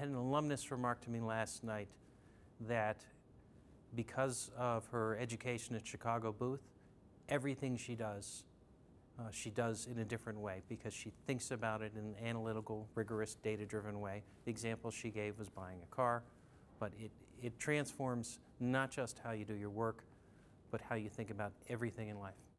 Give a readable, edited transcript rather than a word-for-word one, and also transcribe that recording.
had an alumnus remark to me last night that because of her education at Chicago Booth, everything she does in a different way because she thinks about it in an analytical, rigorous, data-driven way. The example she gave was buying a car, but it transforms not just how you do your work, but how you think about everything in life.